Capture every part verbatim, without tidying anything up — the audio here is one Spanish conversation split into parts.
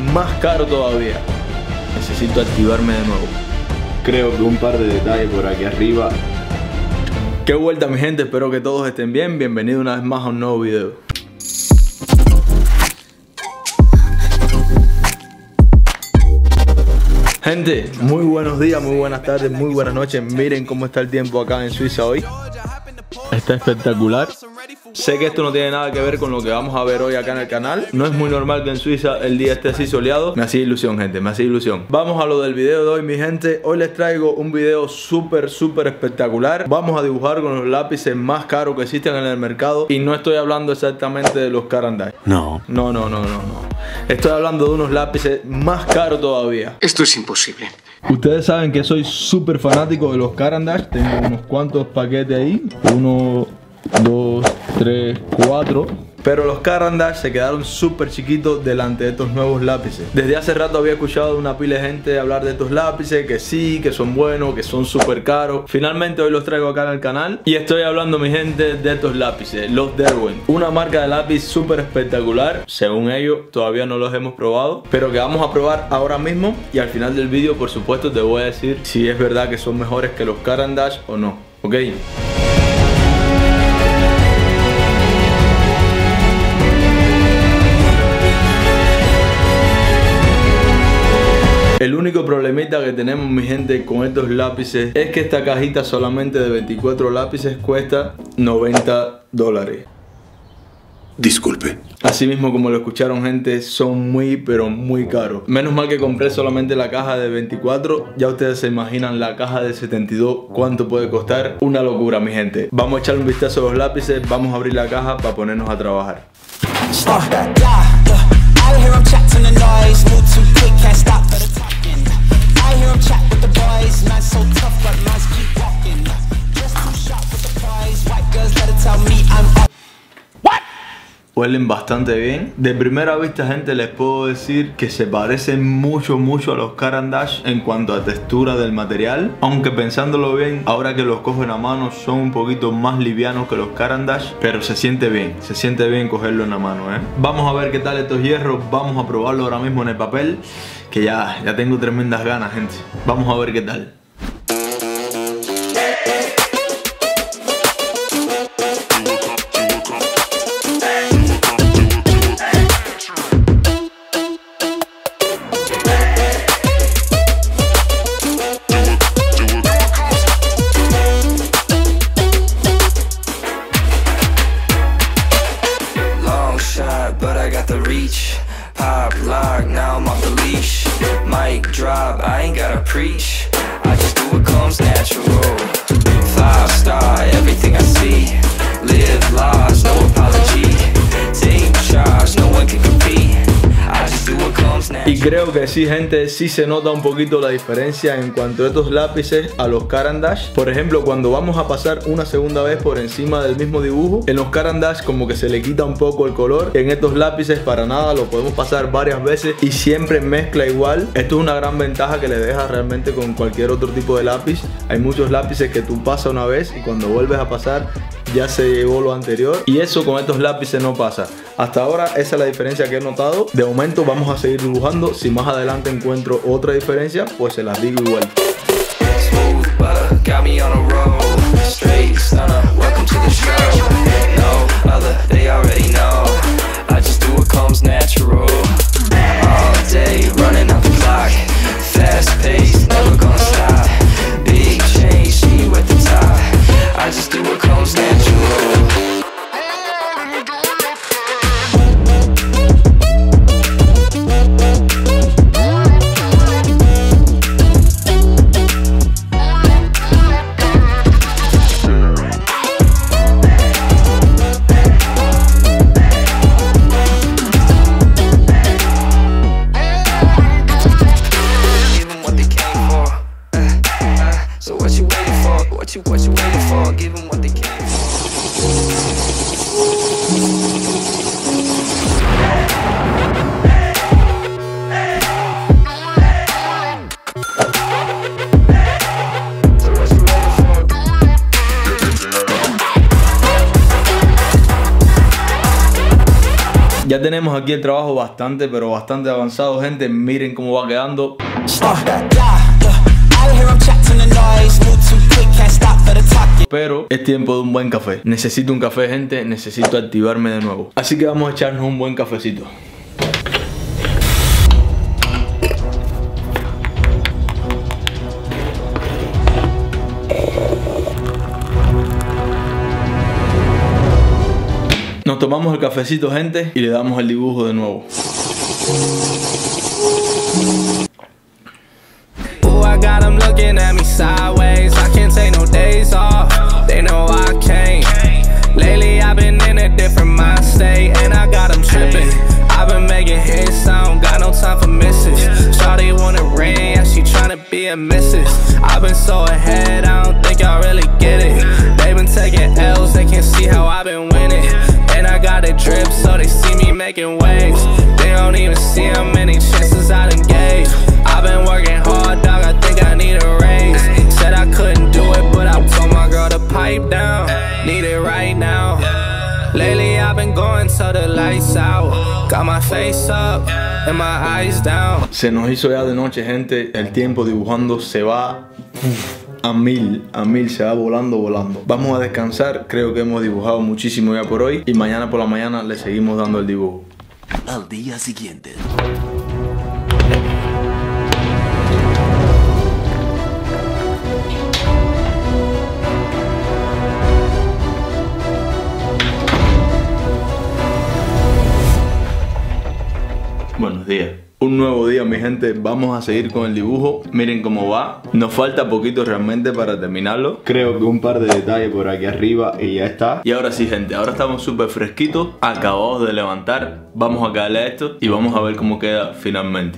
más caro todavía. Necesito activarme de nuevo. Creo que un par de detalles por aquí arriba. Qué vuelta mi gente, espero que todos estén bien. Bienvenido una vez más a un nuevo video. Gente, muy buenos días, muy buenas tardes, muy buenas noches. Miren cómo está el tiempo acá en Suiza hoy. Está espectacular. Sé que esto no tiene nada que ver con lo que vamos a ver hoy acá en el canal. No es muy normal que en Suiza el día esté así soleado. Me hacía ilusión, gente, me hacía ilusión. Vamos a lo del video de hoy, mi gente. Hoy les traigo un video súper, súper espectacular. Vamos a dibujar con los lápices más caros que existen en el mercado. Y no estoy hablando exactamente de los Caran d'Ache. No. No, no, no, no, no. Estoy hablando de unos lápices más caros todavía. Esto es imposible. Ustedes saben que soy súper fanático de los Caran d'Ache. Tengo unos cuantos paquetes ahí. Uno, dos, tres, cuatro. Pero los Caran d'Ache se quedaron súper chiquitos delante de estos nuevos lápices. Desde hace rato había escuchado de una pila de gente hablar de estos lápices, que sí, que son buenos, que son súper caros. Finalmente hoy los traigo acá en el canal y estoy hablando, mi gente, de estos lápices, los Derwent. Una marca de lápiz súper espectacular, según ellos. Todavía no los hemos probado, pero que vamos a probar ahora mismo. Y al final del vídeo, por supuesto, te voy a decir si es verdad que son mejores que los Caran d'Ache o no, ¿ok? El único problemita que tenemos, mi gente, con estos lápices es que esta cajita solamente de veinticuatro lápices cuesta noventa dólares. Disculpe. Así mismo como lo escucharon, gente, son muy pero muy caros. Menos mal que compré solamente la caja de veinticuatro. Ya ustedes se imaginan la caja de setenta y dos cuánto puede costar. Una locura, mi gente. Vamos a echarle un vistazo a los lápices. Vamos a abrir la caja para ponernos a trabajar. Huelen bastante bien. De primera vista, gente, les puedo decir que se parecen mucho, mucho a los Caran d'Ache en cuanto a textura del material. Aunque pensándolo bien, ahora que los cojo en la mano, son un poquito más livianos que los Caran d'Ache. Pero se siente bien, se siente bien cogerlo en la mano, ¿eh? Vamos a ver qué tal estos hierros. Vamos a probarlo ahora mismo en el papel, que ya, ya tengo tremendas ganas, gente. Vamos a ver qué tal. But I got the reach. Pop lock, now I'm off the leash. Mic drop, I ain't gotta preach. I just do what comes natural. Five star, everything I see. Live large, no apology. Take charge, no one can compete. I just do what comes natural. Y creo que sí, gente, sí se nota un poquito la diferencia en cuanto a estos lápices a los Caran d'Ache. Por ejemplo, cuando vamos a pasar una segunda vez por encima del mismo dibujo, en los Caran d'Ache como que se le quita un poco el color. En estos lápices para nada, lo podemos pasar varias veces y siempre mezcla igual. Esto es una gran ventaja que le deja realmente con cualquier otro tipo de lápiz. Hay muchos lápices que tú pasas una vez y cuando vuelves a pasar ya se llevó lo anterior, y eso con estos lápices no pasa. Hasta ahora esa es la diferencia que he notado. De momento vamos a seguir dibujando. Si más adelante encuentro otra diferencia, pues se las digo igual. What you, what you waiting for? Give them what they came for. Ya tenemos aquí el trabajo bastante, pero bastante avanzado, gente. Miren cómo va quedando. Pero es tiempo de un buen café. Necesito un café, gente. Necesito activarme de nuevo. Así que vamos a echarnos un buen cafecito. Nos tomamos el cafecito, gente, y le damos el dibujo de nuevo. Ooh, I got them looking at me sideways. I can't take no days off. They know I can't. Lately I've been in a different mind state, and I got them tripping. I've been making hits, I don't got no time for misses. Shawty wanna ring, yeah, she tryna be a missus. I've been so ahead, I don't think y'all really get it. They been taking L's, they can't see how I've been winning. And I got a drip, so they see me making waves. They don't even see how many chances I done gave. I've been working hard, dog, I think I need a raise. Said I couldn't do it, but I told my girl to pipe down. Need it right now. Lately I've been going till the lights out. Got my face up and my eyes down. Se nos hizo ya de noche, gente. El tiempo dibujando se va a mil, a mil, se va volando, volando. Vamos a descansar, creo que hemos dibujado muchísimo ya por hoy. Y mañana por la mañana le seguimos dando el dibujo. Al día siguiente. Buenos días. Un nuevo día, mi gente. Vamos a seguir con el dibujo. Miren cómo va. Nos falta poquito realmente para terminarlo. Creo que un par de detalles por aquí arriba y ya está. Y ahora sí, gente. Ahora estamos súper fresquitos. Acabados de levantar. Vamos a caerle a esto y vamos a ver cómo queda finalmente.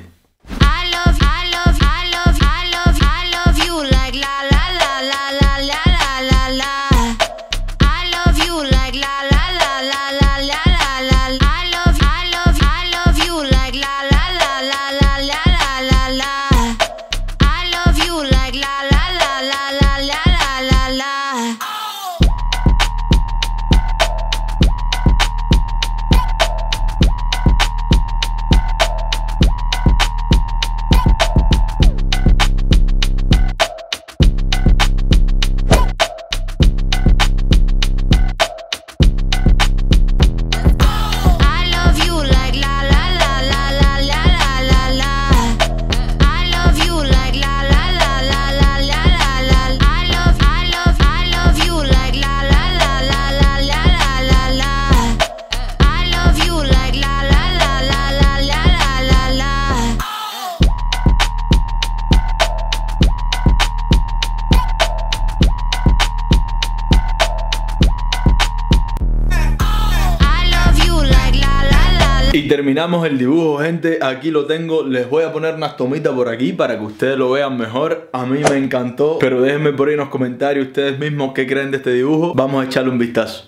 Y terminamos el dibujo, gente. Aquí lo tengo. Les voy a poner unas tomitas por aquí para que ustedes lo vean mejor. A mí me encantó. Pero déjenme por ahí en los comentarios ustedes mismos qué creen de este dibujo. Vamos a echarle un vistazo.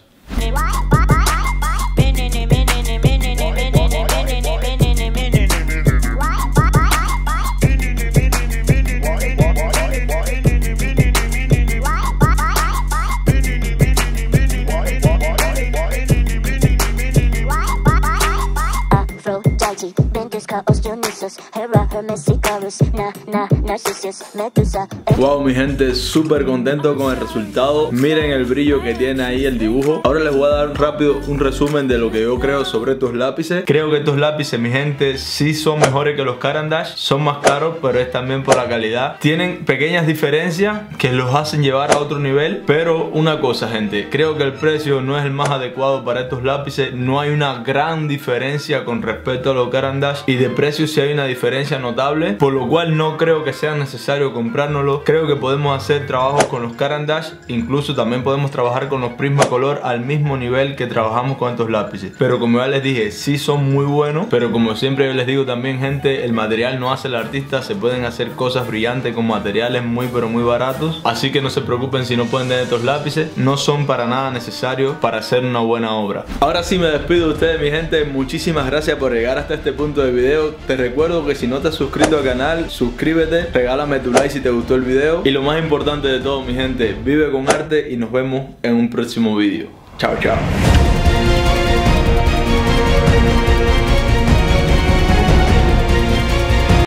Wow, mi gente, súper contento con el resultado. Miren el brillo que tiene ahí el dibujo. Ahora les voy a dar rápido un resumen de lo que yo creo sobre estos lápices. Creo que estos lápices, mi gente, sí son mejores que los Caran d'Ache. Son más caros, pero es también por la calidad. Tienen pequeñas diferencias que los hacen llevar a otro nivel. Pero una cosa, gente, creo que el precio no es el más adecuado para estos lápices. No hay una gran diferencia con respecto a los Caran d'Ache, y de precio sí hay una diferencia notable, por lo cual no creo que sea necesario comprárnoslo. Creo que podemos hacer trabajos con los Caran d'Ache, incluso también podemos trabajar con los Prismacolor al mismo nivel que trabajamos con estos lápices. Pero como ya les dije, sí son muy buenos, pero como siempre yo les digo también, gente, el material no hace el artista. Se pueden hacer cosas brillantes con materiales muy pero muy baratos, así que no se preocupen si no pueden tener estos lápices. No son para nada necesarios para hacer una buena obra. Ahora sí me despido de ustedes, mi gente. Muchísimas gracias por llegar hasta este punto de video. Te recuerdo que si no te has suscrito al canal, suscríbete, regálame tu like si te gustó el video, y lo más importante de todo, mi gente, vive con arte y nos vemos en un próximo video. Chao, chao.